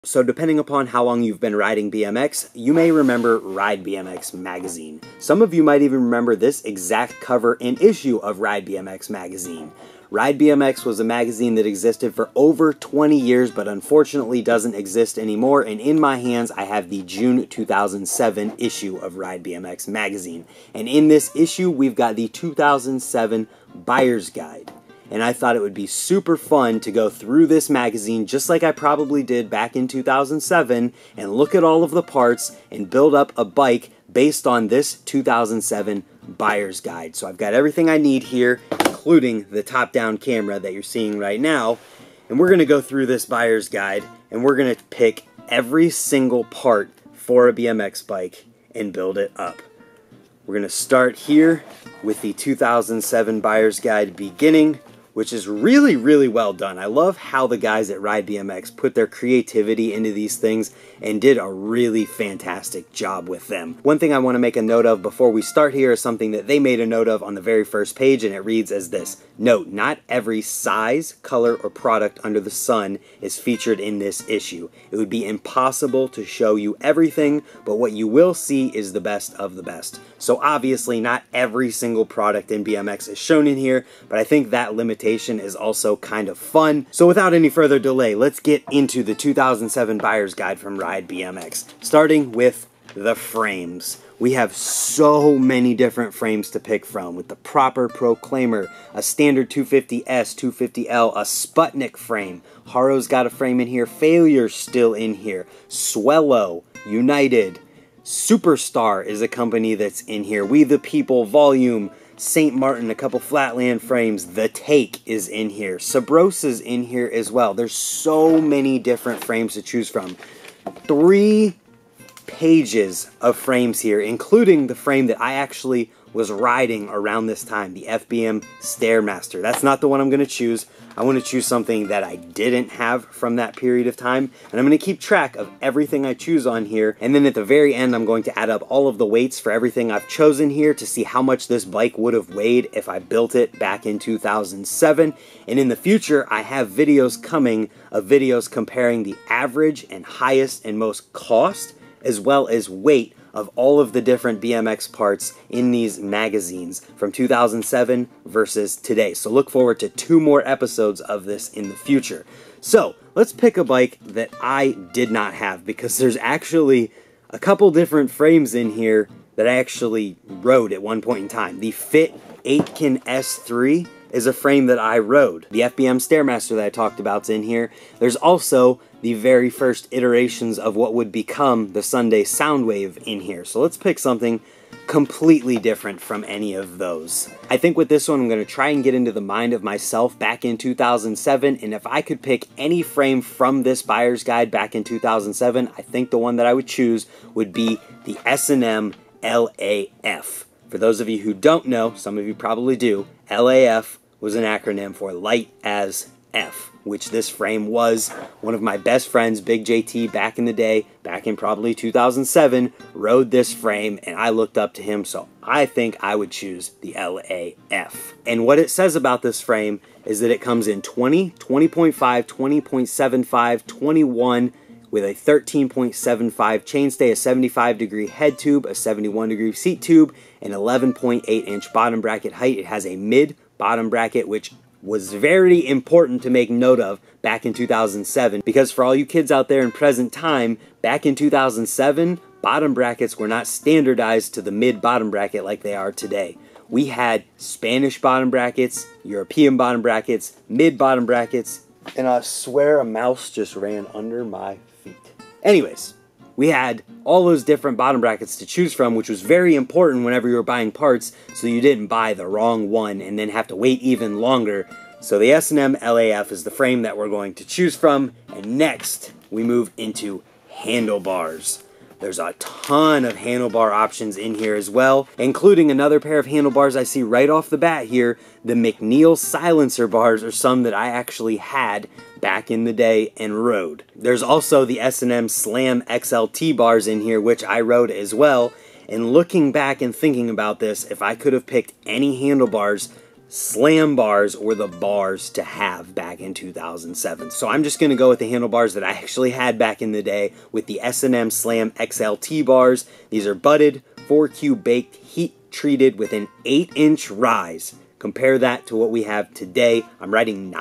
So depending upon how long you've been riding BMX, you may remember RIDE BMX magazine. Some of you might even remember this exact cover and issue of RIDE BMX magazine. RIDE BMX was a magazine that existed for over 20 years, but unfortunately doesn't exist anymore, and in my hands I have the June 2007 issue of RIDE BMX magazine. And in this issue we've got the 2007 Buyer's Guide. And I thought it would be super fun to go through this magazine just like I probably did back in 2007 and look at all of the parts and build up a bike based on this 2007 Buyer's Guide. So I've got everything I need here, including the top-down camera that you're seeing right now. And we're going to go through this Buyer's Guide and we're going to pick every single part for a BMX bike and build it up. We're going to start here with the 2007 Buyer's Guide beginning, which is really, really well done. I love how the guys at RIDE BMX put their creativity into these things and did a really fantastic job with them. One thing I want to make a note of before we start here is something that they made a note of on the very first page, and it reads as this. Note, not every size, color, or product under the sun is featured in this issue. It would be impossible to show you everything, but what you will see is the best of the best. So obviously not every single product in BMX is shown in here, but I think that limitation is also kind of fun. So without any further delay, let's get into the 2007 Buyer's Guide from RIDE BMX, starting with the frames. We have so many different frames to pick from, with the proper Proclaimer, a standard 250S, 250L, a Sputnik frame. Haro's got a frame in here, Failure's still in here, Swello, United, Superstar is a company that's in here, We the People, Volume, St. Martin, a couple Flatland frames, The Take is in here, Sabrosa's in here as well. There's so many different frames to choose from. 3 pages of frames here, including the frame that I actually was riding around this time, the FBM Stairmaster. That's not the one I'm going to choose. I want to choose something that I didn't have from that period of time, and I'm going to keep track of everything I choose on here, and then at the very end I'm going to add up all of the weights for everything I've chosen here to see how much this bike would have weighed if I built it back in 2007. And in the future I have videos coming of videos comparing the average and highest and most cost as well as weight of all of the different BMX parts in these magazines from 2007 versus today. So look forward to 2 more episodes of this in the future. So let's pick a bike that I did not have, because there's actually a couple different frames in here that I actually rode at one point in time. The Fit Aitken S3 is a frame that I rode. The FBM Stairmaster that I talked about is in here. There's also the very first iterations of what would become the Sunday Soundwave in here. So let's pick something completely different from any of those. I think with this one I'm going to try and get into the mind of myself back in 2007, and if I could pick any frame from this Buyer's Guide back in 2007, I think the one that I would choose would be the S&M LAF. For those of you who don't know, some of you probably do, LAF was an acronym for Light as F, which this frame was. One of my best friends, Big JT, back in the day, back in probably 2007, rode this frame, and I looked up to him, so I think I would choose the LAF. And what it says about this frame is that it comes in 20, 20.5, 20.75, 21, with a 13.75 chainstay, a 75-degree head tube, a 71-degree seat tube, and 11.8-inch bottom bracket height. It has a mid-bottom bracket, which was very important to make note of back in 2007, because for all you kids out there in present time, back in 2007, bottom brackets were not standardized to the mid-bottom bracket like they are today. We had Spanish bottom brackets, European bottom brackets, mid-bottom brackets, and I swear a mouse just ran under my feet. Anyways, we had all those different bottom brackets to choose from, which was very important whenever you were buying parts, so you didn't buy the wrong one and then have to wait even longer. So the S&M LAF is the frame that we're going to choose from, and next we move into handlebars. There's a ton of handlebar options in here as well, including another pair of handlebars I see right off the bat here. The McNeil silencer bars are some that I actually had back in the day and rode. There's also the S&M Slam XLT bars in here, which I rode as well. And looking back and thinking about this, if I could have picked any handlebars Slam bars were the bars to have back in 2007. So I'm just going to go with the handlebars that I actually had back in the day with the S&M Slam XLT bars. These are butted, 4Q baked, heat treated with an 8-inch rise. Compare that to what we have today. I'm riding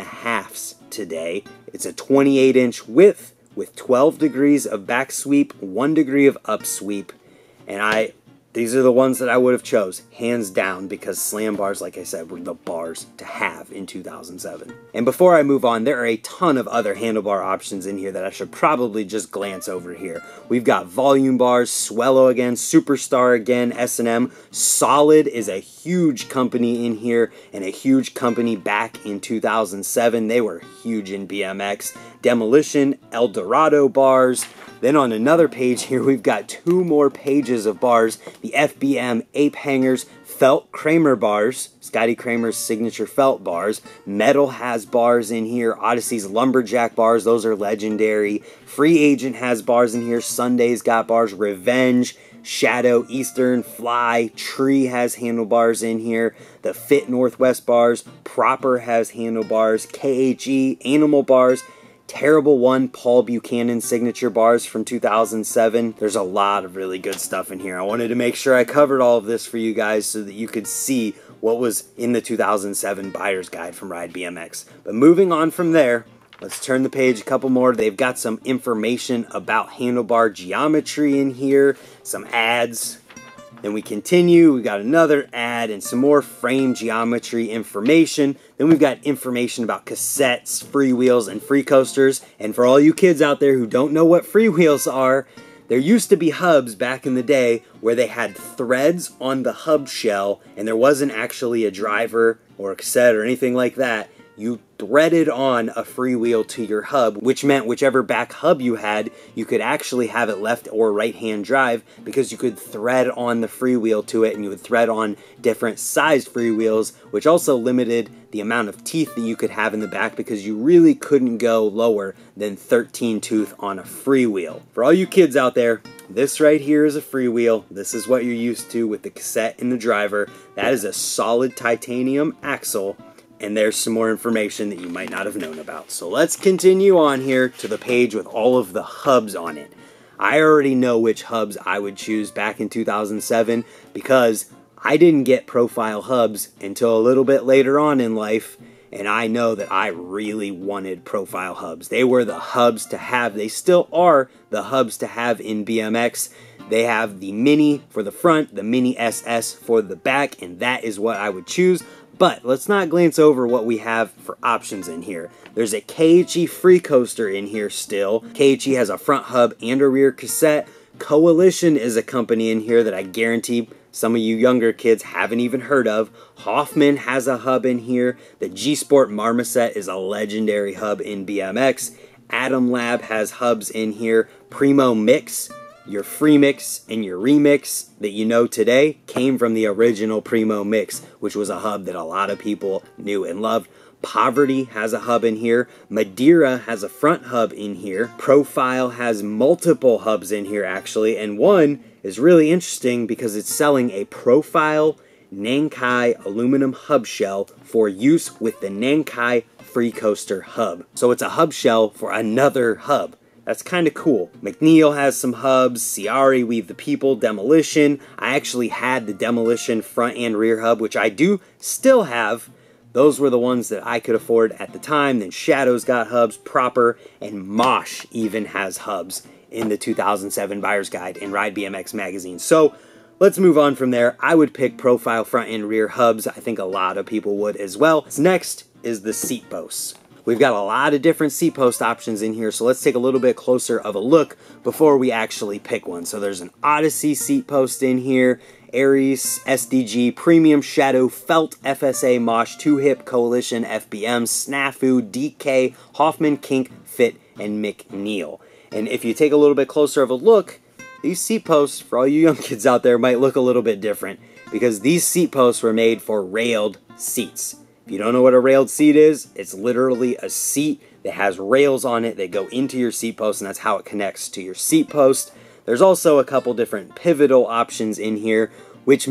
9.5s today. It's a 28-inch width with 12 degrees of back sweep, 1 degree of up sweep. And these are the ones that I would have chose, hands down, because slam bars, like I said, were the bars to have in 2007. And before I move on, there are a ton of other handlebar options in here that I should probably just glance over here. We've got volume bars, Swello again, Superstar again, S&M. Solid is a huge company in here, and a huge company back in 2007. They were huge in BMX. Demolition, El Dorado bars. Then on another page here, we've got 2 more pages of bars. The FBM Ape Hangers, Felt Kramer bars, Scotty Kramer's signature felt bars. Metal has bars in here. Odyssey's Lumberjack bars, those are legendary. Free Agent has bars in here. Sunday's got bars. Revenge, Shadow, Eastern, Fly, Tree has handlebars in here. The Fit Northwest bars. Proper has handlebars. KHE, Animal bars. Terrible One, Paul Buchanan signature bars from 2007. There's a lot of really good stuff in here. I wanted to make sure I covered all of this for you guys so that you could see what was in the 2007 buyer's guide from Ride BMX. But moving on from there, let's turn the page a couple more. They've got some information about handlebar geometry in here, some ads. Then we continue, we got another ad and some more frame geometry information. Then we've got information about cassettes, freewheels, and free coasters. And for all you kids out there who don't know what freewheels are, there used to be hubs back in the day where they had threads on the hub shell and there wasn't actually a driver or a cassette or anything like that. You threaded on a freewheel to your hub, which meant whichever back hub you had, you could actually have it left or right hand drive because you could thread on the freewheel to it, and you would thread on different sized freewheels, which also limited the amount of teeth that you could have in the back because you really couldn't go lower than 13 tooth on a freewheel. For all you kids out there, this right here is a freewheel. This is what you're used to with the cassette and the driver. That is a solid titanium axle. And there's some more information that you might not have known about. So let's continue on here to the page with all of the hubs on it. I already know which hubs I would choose back in 2007 because I didn't get profile hubs until a little bit later on in life, and I know that I really wanted profile hubs. They were the hubs to have. They still are the hubs to have in BMX. They have the Mini for the front, the Mini SS for the back, and that is what I would choose. But let's not glance over what we have for options in here. There's a KHE free coaster in here still. KHE has a front hub and a rear cassette. Coalition is a company in here that I guarantee some of you younger kids haven't even heard of. Hoffman has a hub in here. The G-Sport Marmoset is a legendary hub in BMX. Atom Lab has hubs in here. Primo Mix, your free mix and your remix that you know today came from the original Primo Mix, which was a hub that a lot of people knew and loved. Poverty has a hub in here. Madeira has a front hub in here. Profile has multiple hubs in here actually, and one is really interesting because it's selling a Profile Nankai aluminum hub shell for use with the Nankai Free Coaster hub. So it's a hub shell for another hub. That's kind of cool. McNeil has some hubs. Ciari, Weave the People, Demolition. I actually had the Demolition front and rear hub, which I do still have. Those were the ones that I could afford at the time. Then Shadow's got hubs, Proper, and Mosh even has hubs in the 2007 Buyer's Guide in Ride BMX magazine. So let's move on from there. I would pick Profile front and rear hubs. I think a lot of people would as well. Next is the seat posts. We've got a lot of different seat post options in here, so let's take a little bit closer of a look before we actually pick one. So there's an Odyssey seat post in here, Aries, SDG, Premium, Shadow, Felt, FSA, Mosh, 2-Hip, Coalition, FBM, Snafu, DK, Hoffman, Kink, Fit, and McNeil. And if you take a little bit closer of a look, these seat posts, for all you young kids out there, might look a little bit different because these seat posts were made for railed seats. If you don't know what a railed seat is, it's literally a seat that has rails on it that go into your seat post, and that's how it connects to your seat post. There's also a couple different pivotal options in here, which meant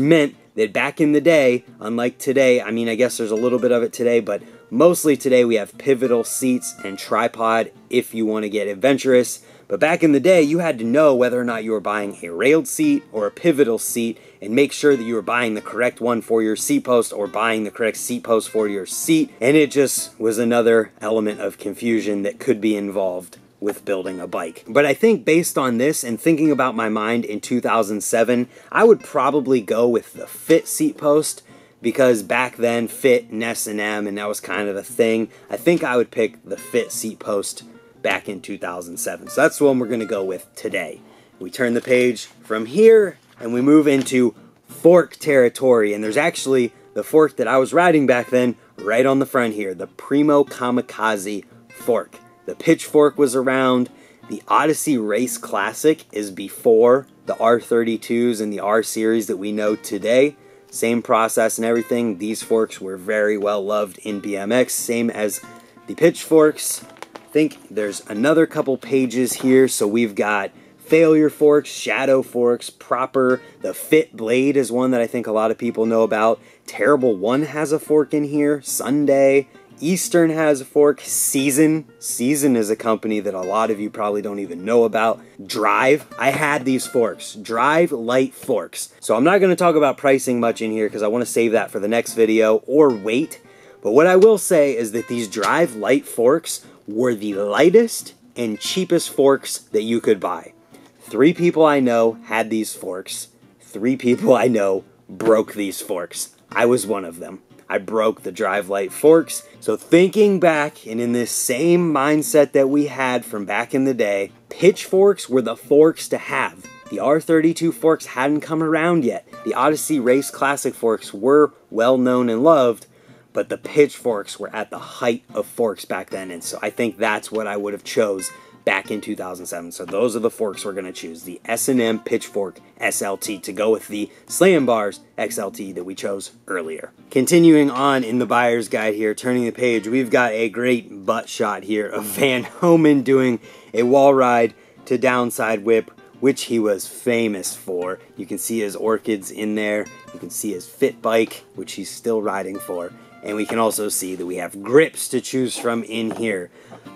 that back in the day, unlike today, I mean, I guess there's a little bit of it today, but mostly today we have pivotal seats and tripod if you want to get adventurous. But back in the day, you had to know whether or not you were buying a railed seat or a pivotal seat and make sure that you were buying the correct one for your seat post or buying the correct seat post for your seat. And it just was another element of confusion that could be involved with building a bike. But I think based on this and thinking about my mind in 2007, I would probably go with the fit seat post, because back then fit and S&M and that was kind of a thing. I think I would pick the fit seat post back in 2007. So that's the one we're going to go with today. We turn the page from here and we move into fork territory, and there's actually the fork that I was riding back then right on the front here, the Primo Kamikaze fork. The Pitchfork was around. The Odyssey Race Classic is before the R32s and the R series that we know today. Same process and everything. These forks were very well loved in BMX, same as the Pitchforks. I think there's another couple pages here. So we've got failure forks, shadow forks, proper. The Fit Blade is one that I think a lot of people know about. Terrible One has a fork in here. Sunday. Eastern has a fork. Season is a company that a lot of you probably don't even know about. Drive, I had these forks. Drive light forks. So I'm not going to talk about pricing much in here because I want to save that for the next video, or weight. But what I will say is that these Drive light forks were the lightest and cheapest forks that you could buy. 3 people I know had these forks. 3 people I know broke these forks. I was one of them. I broke the Drive Light forks. So thinking back and in this same mindset that we had from back in the day, pitchforks were the forks to have. The R32 forks hadn't come around yet. The Odyssey Race Classic forks were well known and loved, but the pitchforks were at the height of forks back then. And so I think that's what I would have chose back in 2007. So those are the forks we're going to choose. The S&M Pitchfork SLT to go with the Slam Bars XLT that we chose earlier. Continuing on in the buyer's guide here, turning the page, we've got a great butt shot here of Van Homan doing a wall ride to downside whip, which he was famous for. You can see his orchids in there. You can see his fit bike, which he's still riding for. And we can also see that we have grips to choose from in here.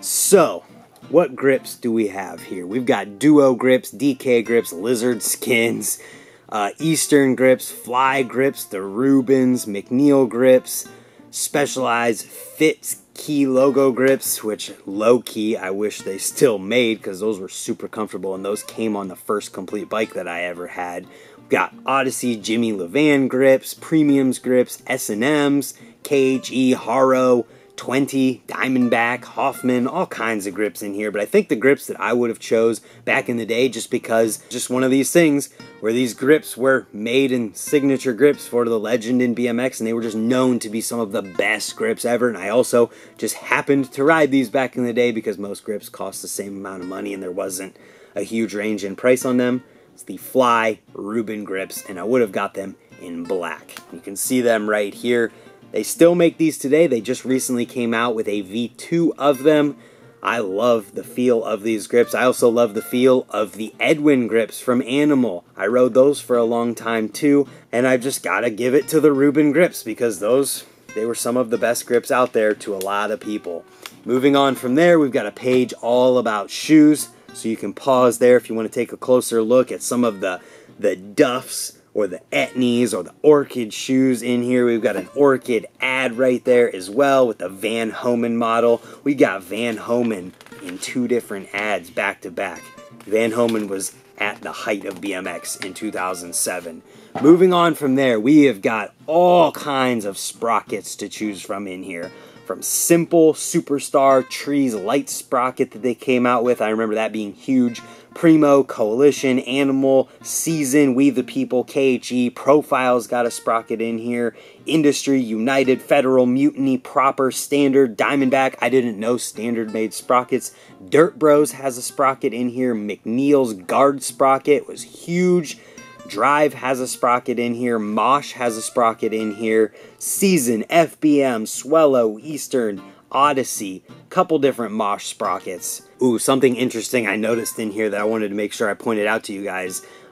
So what grips do we have here? We've got Duo grips, DK grips, Lizard skins, Eastern grips, Fly grips, the Rubens, McNeil grips, Specialized Fit Key logo grips, which low-key I wish they still made because those were super comfortable and those came on the first complete bike that I ever had. We've got Odyssey Jimmy Levan grips, Premiums grips, S&M's, KHE, Haro, 20, Diamondback, Hoffman, all kinds of grips in here. But I think the grips that I would have chose back in the day, just because, just one of these things where these grips were made in signature grips for the legend in BMX, and they were just known to be some of the best grips ever. And I also just happened to ride these back in the day because most grips cost the same amount of money and there wasn't a huge range in price on them. It's the Fly Ruben grips, and I would have got them in black. You can see them right here. They still make these today. They just recently came out with a V2 of them. I love the feel of these grips. I also love the feel of the Edwin grips from Animal. I rode those for a long time too, and I've just got to give it to the Ruben grips because they were some of the best grips out there to a lot of people. Moving on from there, we've got a page all about shoes, so you can pause there if you want to take a closer look at some of the Duffs or the Etnies or the Orchid shoes in here. We've got an Orchid ad right there as well with the Van Homan model. We got Van Homan in 2 different ads back to back. Van Homan was at the height of BMX in 2007. Moving on from there, we have got all kinds of sprockets to choose from in here. From Simple, Superstar, Trees Light Sprocket that they came out with. I remember that being huge. Primo, Coalition, Animal, Season, We the People, KHE, Profiles got a sprocket in here. Industry, United, Federal, Mutiny, Proper, Standard, Diamondback. I didn't know Standard made sprockets. Dirt Bros has a sprocket in here. McNeil's Guard Sprocket was huge. Drive has a sprocket in here. Mosh has a sprocket in here. Season, FBM, Swello, Eastern, Odyssey, couple different Mosh sprockets. Ooh, something interesting I noticed in here that I wanted to make sure I pointed out to you guys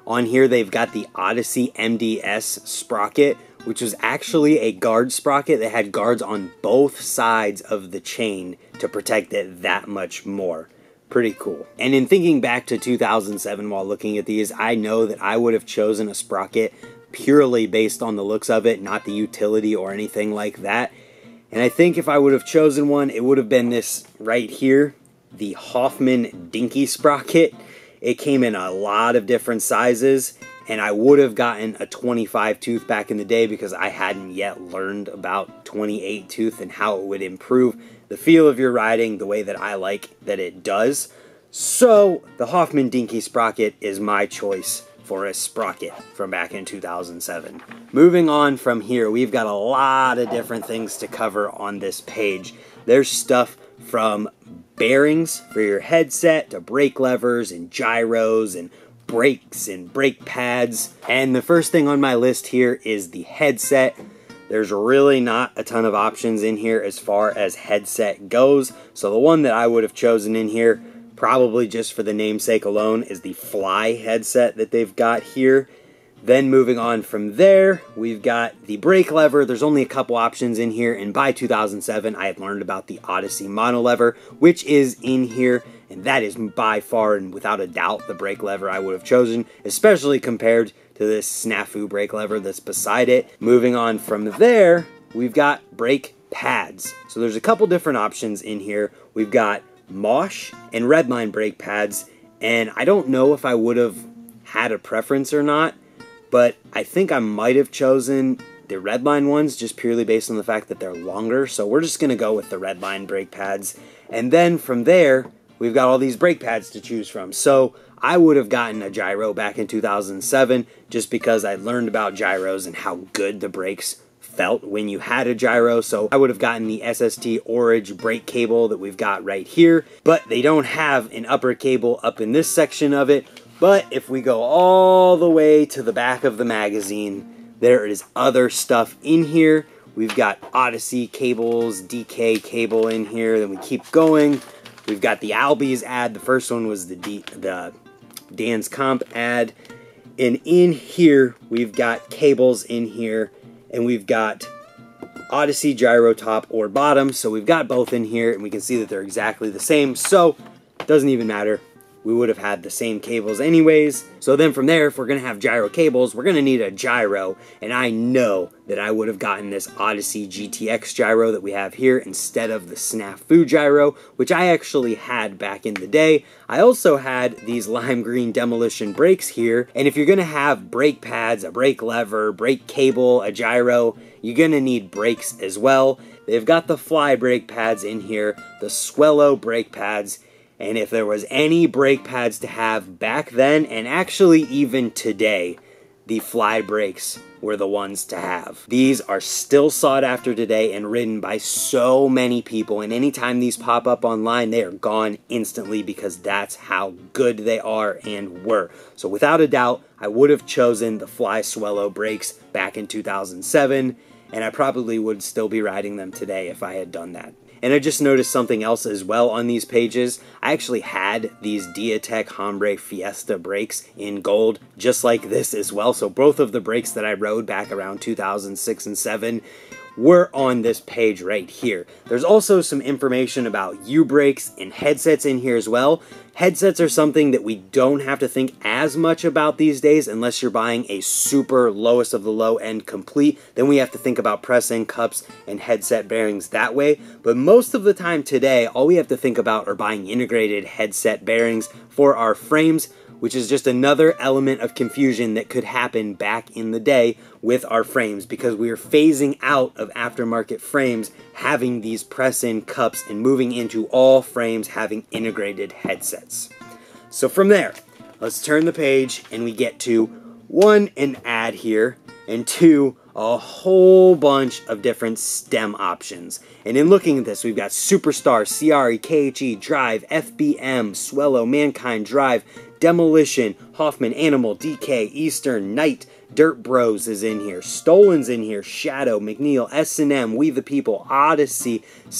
On here they've got the Odyssey MDS sprocket, which was actually a guard sprocket that had guards on both sides of the chain to protect it that much more. Pretty cool. And in thinking back to 2007 while looking at these, I know that I would have chosen a sprocket purely based on the looks of it, not the utility or anything like that. And I think if I would have chosen one, it would have been this right here, the Hoffman Dinky sprocket. It came in a lot of different sizes, and I would have gotten a 25 tooth back in the day because I hadn't yet learned about 28 tooth and how it would improve the feel of your riding the way that I like that it does. So the Hoffman Dinky sprocket is my choice for a sprocket from back in 2007. Moving on from here, we've got a lot of different things to cover on this page. There's stuff from bearings for your headset to brake levers and gyros and brakes and brake pads. And the first thing on my list here is the headset. There's really not a ton of options in here as far as headset goes. So the one that I would have chosen in here, probably just for the namesake alone, is the Fly headset that they've got here. Then moving on from there, we've got the brake lever. There's only a couple options in here, and by 2007, I had learned about the Odyssey mono lever, which is in here, and that is by far and without a doubt the brake lever I would have chosen, especially compared to this snafu brake lever that's beside it. Moving on from there, we've got brake pads. So there's a couple different options in here. We've got Mosh and Redline brake pads, and I don't know if I would have had a preference or not, but I think I might have chosen the Redline ones just purely based on the fact that they're longer. So we're just going to go with the Redline brake pads. And then from there, we've got all these brake pads to choose from. So I would have gotten a gyro back in 2007 just because I learned about gyros and how good the brakes felt when you had a gyro. So I would have gotten the SST Orange brake cable that we've got right here, but they don't have an upper cable up in this section of it. But if we go all the way to the back of the magazine, there is other stuff in here. We've got Odyssey cables, DK cable in here. Then we keep going. We've got the Albies ad. The first one was the Dan's Comp ad. And in here, we've got cables in here. And we've got Odyssey gyro top or bottom. So we've got both in here, and we can see that they're exactly the same. So it doesn't even matter. We would have had the same cables anyways. So then from there, if we're going to have gyro cables, we're going to need a gyro. And I know that I would have gotten this Odyssey GTX gyro that we have here instead of the Snafu gyro, which I actually had back in the day. I also had these lime green demolition brakes here. And if you're going to have brake pads, a brake lever, brake cable, a gyro, you're going to need brakes as well. They've got the Fly brake pads in here, the Swello brake pads. And if there was any brake pads to have back then, and actually even today, the Fly brakes were the ones to have. These are still sought after today and ridden by so many people, and anytime these pop up online, they are gone instantly because that's how good they are and were. So without a doubt, I would have chosen the Fly Swello brakes back in 2007, and I probably would still be riding them today if I had done that. And I just noticed something else as well on these pages. I actually had these Diatec Hombre Fiesta brakes in gold, just like this as well. So both of the brakes that I rode back around 2006 and 7 were on this page right here. There's also some information about U-brakes and headsets in here as well. Headsets are something that we don't have to think as much about these days unless you're buying a super lowest of the low end complete. Then we have to think about press-in cups and headset bearings that way. But most of the time today, all we have to think about are buying integrated headset bearings for our frames, which is just another element of confusion that could happen back in the day with our frames because we are phasing out of aftermarket frames having these press-in cups and moving into all frames having integrated headsets. So from there, let's turn the page and we get to 1, an ad here, and 2, a whole bunch of different stem options. And in looking at this, we've got Superstar, CRE, KHE, Drive, FBM, Swello, Mankind, Drive, Demolition, Hoffman, Animal, DK, Eastern, Knight, Dirt Bros is in here, Stolen's in here, Shadow, McNeil, S&M, We the People, Odyssey,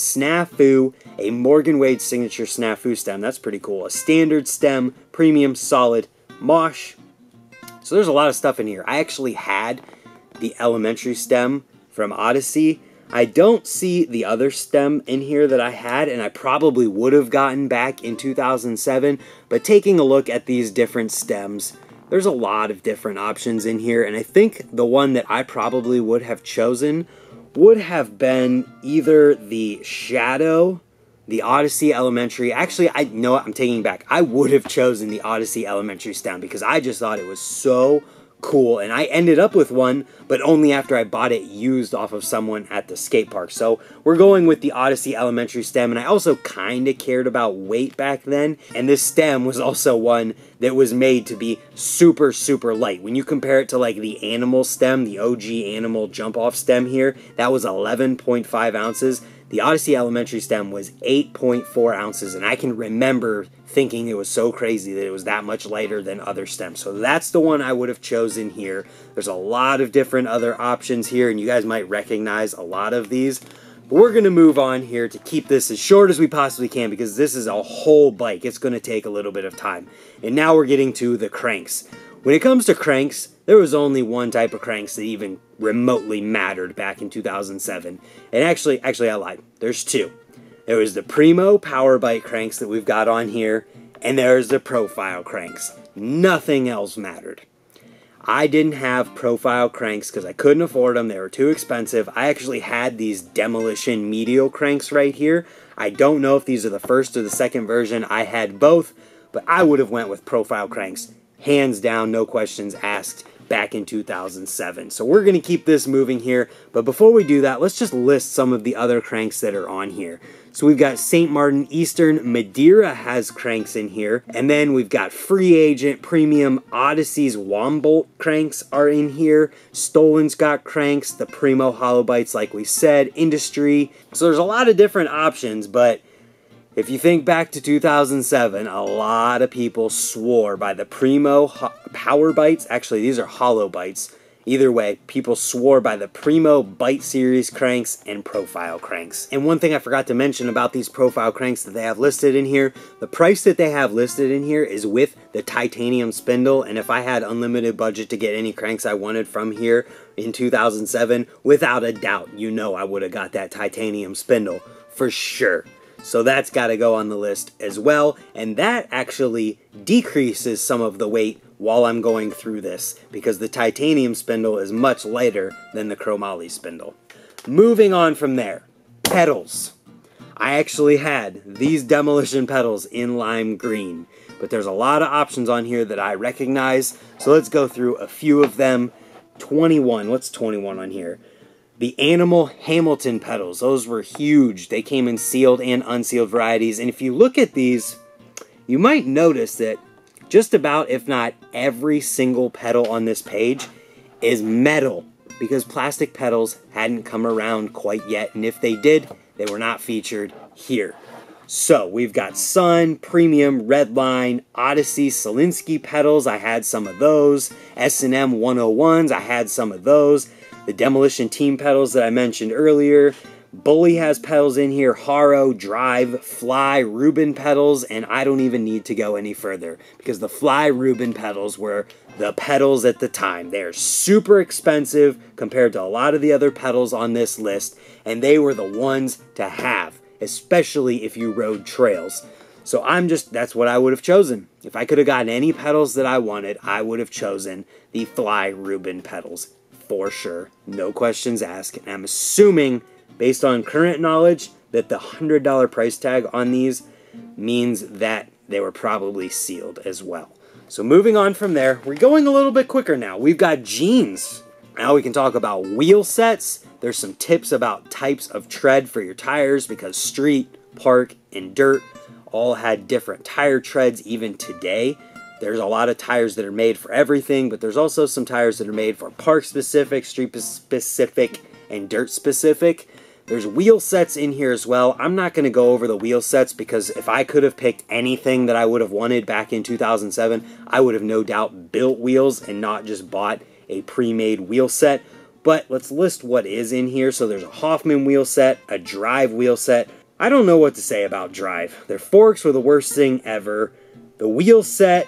Snafu, a Morgan Wade signature Snafu stem, that's pretty cool, a standard stem, premium, solid, Mosh, So there's a lot of stuff in here. I actually had the elementary stem from Odyssey. I don't see the other stem in here that I had, and I probably would have gotten back in 2007, but taking a look at these different stems, there's a lot of different options in here, and I think the one that I probably would have chosen would have been either the Shadow, the Odyssey Elementary. Actually, I know what, I'm taking it back. I would have chosen the Odyssey Elementary stem because I just thought it was so cool, and I ended up with one, but only after I bought it used off of someone at the skate park. So we're going with the Odyssey Elementary stem, and I also kind of cared about weight back then, and this stem was also one that was made to be super, super light. When you compare it to like the Animal stem, the OG Animal jump-off stem here, that was 11.5 ounces. The Odyssey Elementary stem was 8.4 ounces, and I can remember thinking it was so crazy that it was that much lighter than other stems. So that's the one I would have chosen here. There's a lot of different other options here, and you guys might recognize a lot of these. But we're going to move on here to keep this as short as we possibly can because this is a whole bike. It's going to take a little bit of time. And now we're getting to the cranks. When it comes to cranks, there was only one type of cranks that even remotely mattered back in 2007. And actually I lied. There's two. There was the Primo Power Bite cranks that we've got on here, and there's the Profile cranks. Nothing else mattered. I didn't have Profile cranks because I couldn't afford them. They were too expensive. I actually had these Demolition Medial cranks right here. I don't know if these are the first or the second version. I had both, but I would have went with Profile cranks. Hands down, no questions asked, back in 2007. So we're going to keep this moving here, but before we do that, let's just list some of the other cranks that are on here. So we've got St. Martin Eastern, Madeira has cranks in here, and then we've got Free Agent, Premium, Odyssey's Wombolt cranks are in here, Stolen's got cranks, the Primo Hollow Bites like we said, Industry. So there's a lot of different options, but if you think back to 2007, a lot of people swore by the Primo Power Bites. Actually, these are Hollow Bites. Either way, people swore by the Primo Bite Series cranks and Profile cranks. And one thing I forgot to mention about these Profile cranks that they have listed in here, the price that they have listed in here is with the titanium spindle. And if I had unlimited budget to get any cranks I wanted from here in 2007, without a doubt, you know I would have got that titanium spindle for sure. So that's got to go on the list as well, and that actually decreases some of the weight while I'm going through this, because the titanium spindle is much lighter than the chromoly spindle. Moving on from there, pedals. I actually had these Demolition pedals in lime green, but there's a lot of options on here that I recognize, so let's go through a few of them. 21, what's 21 on here? The Animal Hamilton pedals, those were huge. They came in sealed and unsealed varieties. And if you look at these, you might notice that just about, if not every single pedal on this page is metal, because plastic pedals hadn't come around quite yet. And if they did, they were not featured here. So we've got Sun, Premium, Redline, Odyssey, Solinsky pedals. I had some of those. S&M 101s, I had some of those. The Demolition Team pedals that I mentioned earlier. Bully has pedals in here. Haro, Drive, Fly, Rubin pedals, and I don't even need to go any further because the Fly Rubin pedals were the pedals at the time. They're super expensive compared to a lot of the other pedals on this list, and they were the ones to have, especially if you rode trails. So that's what I would have chosen. If I could have gotten any pedals that I wanted, I would have chosen the Fly Rubin pedals. For sure, no questions asked. And I'm assuming, based on current knowledge, that the $100 price tag on these means that they were probably sealed as well. So moving on from there, we're going a little bit quicker now. We've got jeans. Now we can talk about wheel sets. There's some tips about types of tread for your tires because street, park, and dirt all had different tire treads even today. There's a lot of tires that are made for everything, but there's also some tires that are made for park-specific, street-specific, and dirt-specific. There's wheel sets in here as well. I'm not going to go over the wheel sets because if I could have picked anything that I would have wanted back in 2007, I would have no doubt built wheels and not just bought a pre-made wheel set. But let's list what is in here. So there's a Hoffman wheel set, a Drive wheel set. I don't know what to say about Drive. Their forks were the worst thing ever. The wheel set,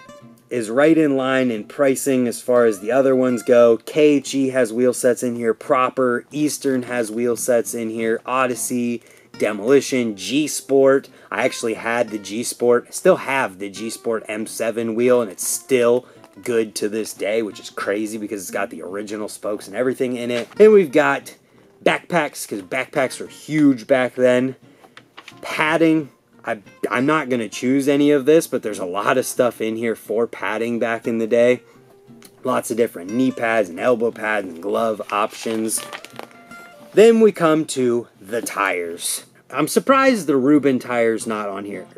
is right in line in pricing as far as the other ones go. KHE has wheel sets in here proper. Eastern has wheel sets in here. Odyssey, Demolition, G Sport. I actually had the G Sport. I still have the G Sport M7 wheel, and it's still good to this day, which is crazy because it's got the original spokes and everything in it. And we've got backpacks, because backpacks were huge back then. Padding. I'm not going to choose any of this, but there's a lot of stuff in here for padding back in the day. Lots of different knee pads and elbow pads and glove options. Then we come to the tires. I'm surprised the Rubin tire's not on here.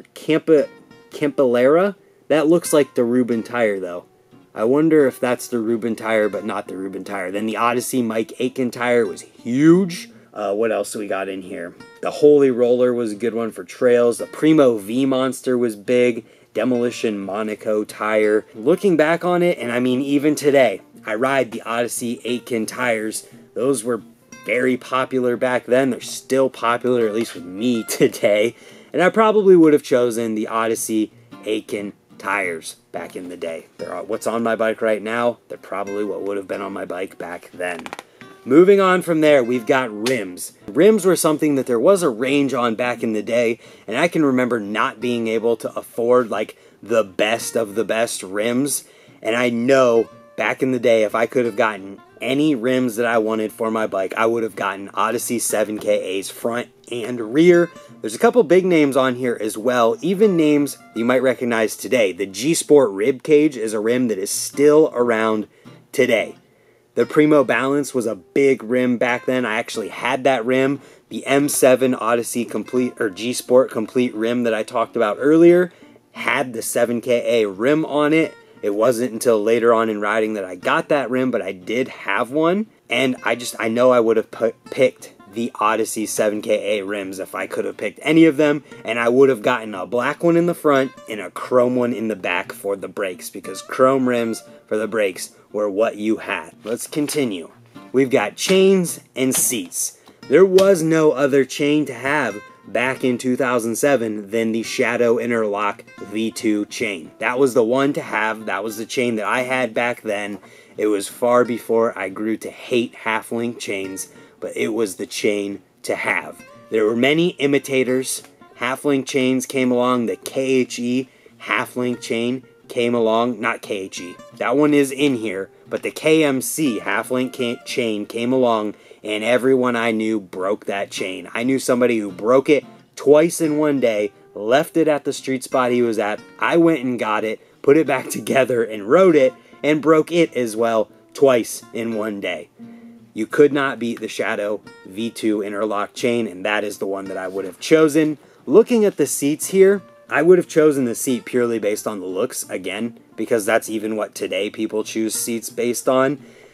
Campalera? That looks like the Rubin tire, though. I wonder if that's the Rubin tire, but not the Rubin tire. Then the Odyssey Mike Aiken tire was huge. What else do we got in here? The Holy Roller was a good one for trails. The Primo V Monster was big. Demolition Monaco tire. Looking back on it, and I mean even today, I ride the Odyssey Aiken tires. Those were very popular back then. They're still popular, at least with me today. And I probably would have chosen the Odyssey Aiken tires back in the day. They're what's on my bike right now. They're probably what would have been on my bike back then. Moving on from there, we've got rims. Rims were something that there was a range on back in the day, and I can remember not being able to afford like the best of the best rims. And I know back in the day, if I could have gotten any rims that I wanted for my bike, I would have gotten Odyssey 7KAs front and rear. There's a couple big names on here as well, even names you might recognize today. The G Sport Rib Cage is a rim that is still around today. The Primo Balance was a big rim back then. I actually had that rim. The M7 Odyssey Complete or G Sport Complete rim that I talked about earlier had the 7KA rim on it. It wasn't until later on in riding that I got that rim, but I did have one. And I know I would have picked the Odyssey 7KA rims if I could have picked any of them. And I would have gotten a black one in the front and a chrome one in the back for the brakes, because chrome rims for the brakes were what you had. Let's continue. We've got chains and seats. There was no other chain to have back in 2007 than the Shadow Interlock V2 chain. That was the one to have. That was the chain that I had back then. It was far before I grew to hate half-link chains, but it was the chain to have. There were many imitators. Half-link chains came along. The KHE half-link chain came along. Not KHE. That one is in here. But the KMC half-link chain came along, and everyone I knew broke that chain. I knew somebody who broke it twice in one day, left it at the street spot he was at. I went and got it, put it back together, and rode it, and broke it as well twice in one day. You could not beat the Shadow V2 interlock chain, and that is the one that I would have chosen. Looking at the seats here, I would have chosen the seat purely based on the looks, again, because that's even what today people choose seats based on.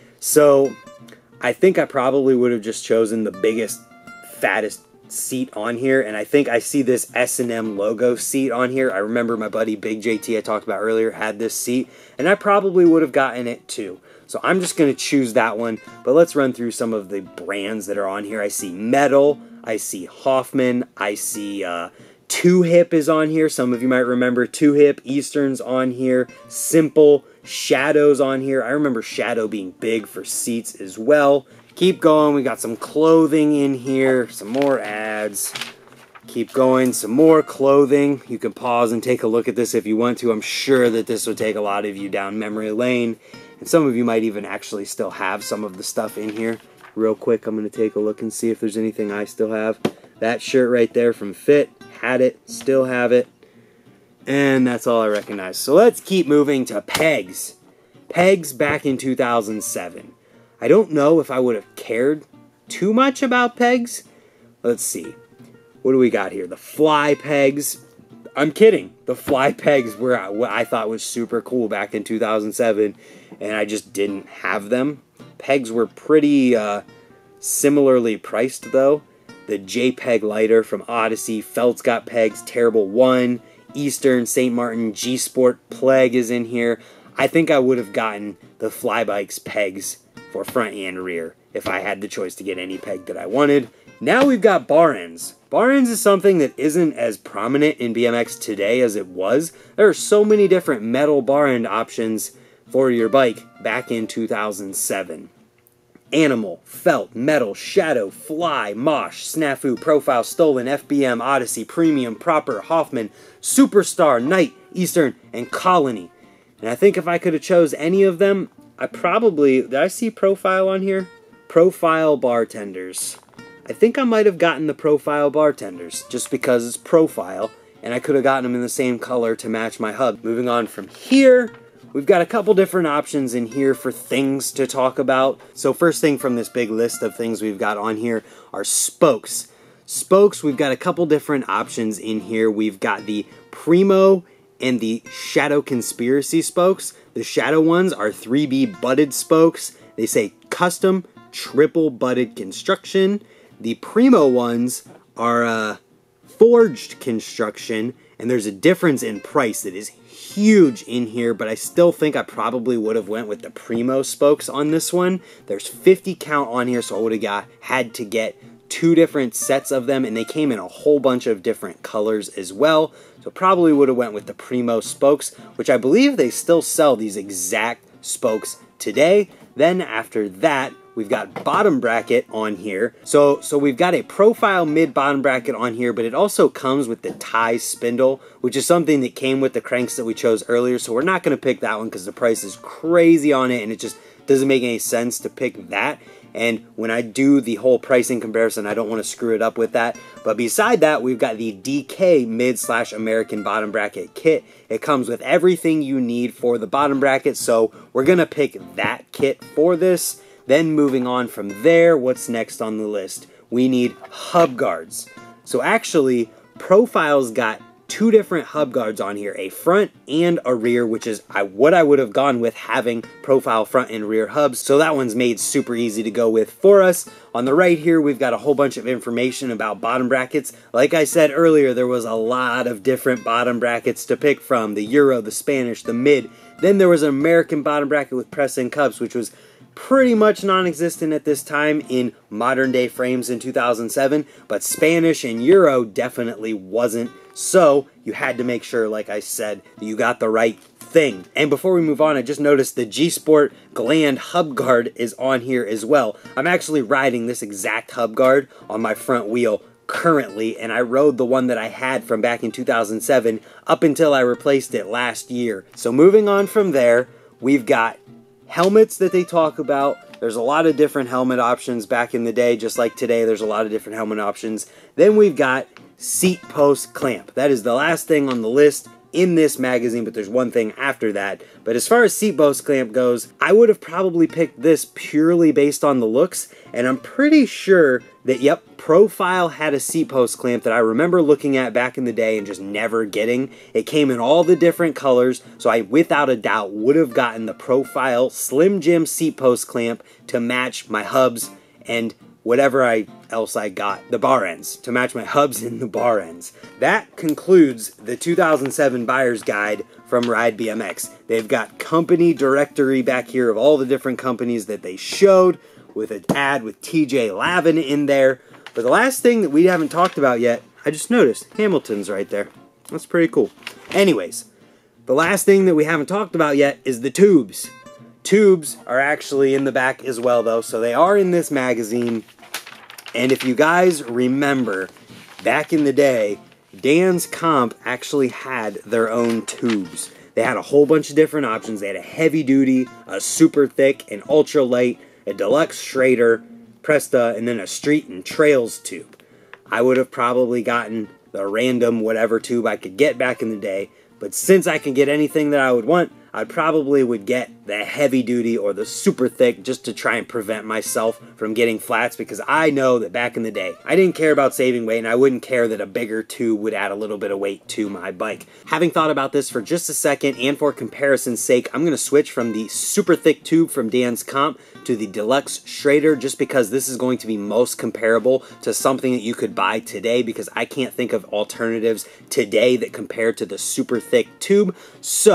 So I think I probably would have just chosen the biggest, fattest seat on here, and I think I see this S&M logo seat on here. I remember my buddy Big JT I talked about earlier had this seat, and I probably would have gotten it too. So I'm just going to choose that one, but let's run through some of the brands that are on here. I see Metal, I see Hoffman, I see Two Hip is on here. Some of you might remember Two Hip. Eastern's on here. Simple. Shadow's on here. I remember Shadow being big for seats as well. Keep going. We got some clothing in here. Some more ads. Keep going. Some more clothing. You can pause and take a look at this if you want to. I'm sure that this would take a lot of you down memory lane. And some of you might even actually still have some of the stuff in here. Real quick, I'm going to take a look and see if there's anything I still have. That shirt right there from Fit. Had it. Still have it. And that's all I recognize. So let's keep moving to pegs. Pegs back in 2007. I don't know if I would have cared too much about pegs. Let's see. What do we got here? The fly pegs. I'm kidding. The fly pegs were what I thought was super cool back in 2007, and I just didn't have them. Pegs were pretty similarly priced, though. The JPEG lighter from Odyssey. Felt's got pegs. Terrible 1. Eastern, St. Martin, G Sport Plague is in here. I think I would have gotten the Flybikes pegs for front and rear if I had the choice to get any peg that I wanted. Now we've got bar ends. Bar ends is something that isn't as prominent in BMX today as it was. There are so many different metal bar end options for your bike back in 2007. Animal, Felt, Metal, Shadow, Fly, Mosh, Snafu, Profile, Stolen, FBM, Odyssey, Premium, Proper, Hoffman, Superstar, Knight, Eastern, and Colony. And I think if I could have chose any of them, did I see Profile on here? Profile Bartenders. I think I might have gotten the Profile Bartenders, just because it's Profile, and I could have gotten them in the same color to match my hub. Moving on from here, we've got a couple different options in here for things to talk about. So first thing from this big list of things we've got on here are spokes. Spokes, we've got a couple different options in here. We've got the Primo and the Shadow Conspiracy spokes. The Shadow ones are 3B butted spokes. They say custom triple butted construction. The Primo ones are forged construction, and there's a difference in price that is huge in here, but I still think I probably would have went with the Primo spokes on this one. There's 50 count on here, so I would have had to get 2 different sets of them, and they came in a whole bunch of different colors as well. So probably would have went with the Primo spokes, which I believe they still sell these exact spokes today. Then after that, we've got bottom bracket on here. So we've got a Profile mid bottom bracket on here, but it also comes with the tie spindle, which is something that came with the cranks that we chose earlier. So we're not going to pick that one because the price is crazy on it, and it just doesn't make any sense to pick that. And when I do the whole pricing comparison, I don't want to screw it up with that. But beside that, we've got the DK mid/American bottom bracket kit. It comes with everything you need for the bottom bracket, so we're going to pick that kit for this. Then moving on from there, what's next on the list? We need hub guards. So actually, Profile's got 2 different hub guards on here, a front and a rear, which is what I would have gone with having Profile front and rear hubs. So that one's made super easy to go with for us. On the right here, we've got a whole bunch of information about bottom brackets. Like I said earlier, there was a lot of different bottom brackets to pick from. The Euro, the Spanish, the mid. Then there was an American bottom bracket with press-in cups, which was pretty much non-existent at this time in modern day frames in 2007, but Spanish and Euro definitely wasn't. So you had to make sure, like I said, that you got the right thing. And before we move on, I just noticed the G-Sport Gland hub guard is on here as well. I'm actually riding this exact hub guard on my front wheel currently, and I rode the one that I had from back in 2007 up until I replaced it last year. So moving on from there, we've got helmets that they talk about. There's a lot of different helmet options back in the day, just like today there's a lot of different helmet options. Then we've got seat post clamp. That is the last thing on the list in this magazine, but there's one thing after that. But as far as seat post clamp goes, I would have probably picked this purely based on the looks, and I'm pretty sure that, yep, Profile had a seat post clamp that I remember looking at back in the day and just never getting. It came in all the different colors, so I without a doubt would have gotten the Profile Slim Jim seat post clamp to match my hubs and whatever else I got, the bar ends, to match my hubs and the bar ends. That concludes the 2007 Buyer's Guide from RIDE BMX. They've got company directory back here of all the different companies that they showed, with an ad with TJ Lavin in there. But the last thing that we haven't talked about yet, I just noticed, Hamilton's right there. That's pretty cool. Anyways, the last thing that we haven't talked about yet is the tubes. Tubes are actually in the back as well, though, so they are in this magazine. And if you guys remember, back in the day, Dan's Comp actually had their own tubes. They had a whole bunch of different options. They had a heavy duty, a super thick, an ultra light, a deluxe Schrader, Presta, and then a street and trails tube. I would have probably gotten the random whatever tube I could get back in the day, but since I can get anything that I would want, I probably would get the heavy duty or the super thick just to try and prevent myself from getting flats, because I know that back in the day, I didn't care about saving weight and I wouldn't care that a bigger tube would add a little bit of weight to my bike. Having thought about this for just a second and for comparison's sake, I'm going to switch from the super thick tube from Dan's Comp to the deluxe Schrader, just because this is going to be most comparable to something that you could buy today, because I can't think of alternatives today that compare to the super thick tube. So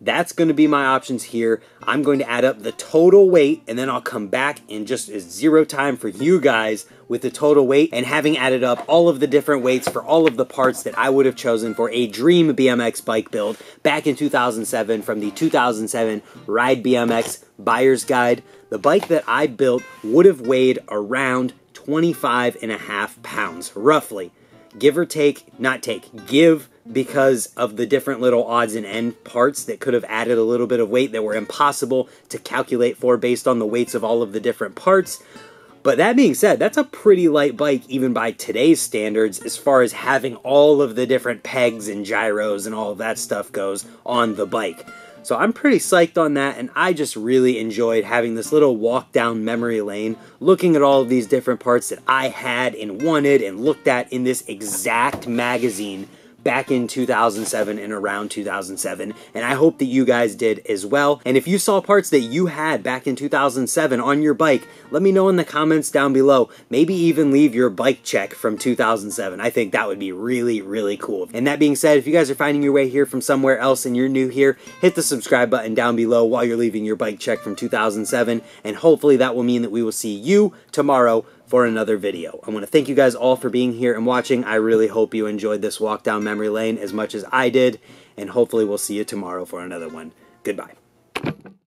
That's going to be my options here. I'm going to add up the total weight, and then I'll come back in just zero time for you guys with the total weight, and having added up all of the different weights for all of the parts that I would have chosen for a dream BMX bike build back in 2007 from the 2007 Ride BMX Buyer's Guide. The bike that I built would have weighed around 25.5 pounds, roughly. Give or take, not take, give, because of the different little odds and end parts that could have added a little bit of weight that were impossible to calculate for based on the weights of all of the different parts. But that being said, that's a pretty light bike even by today's standards as far as having all of the different pegs and gyros and all of that stuff goes on the bike. So I'm pretty psyched on that, and I just really enjoyed having this little walk down memory lane, looking at all of these different parts that I had and wanted and looked at in this exact magazine back in 2007 and around 2007, and I hope that you guys did as well. And if you saw parts that you had back in 2007 on your bike, let me know in the comments down below. Maybe even leave your bike check from 2007. I think that would be really, really cool. And that being said, if you guys are finding your way here from somewhere else and you're new here, hit the subscribe button down below while you're leaving your bike check from 2007, and hopefully that will mean that we will see you tomorrow for another video. I want to thank you guys all for being here and watching. I really hope you enjoyed this walk down memory lane as much as I did, and hopefully we'll see you tomorrow for another one. Goodbye.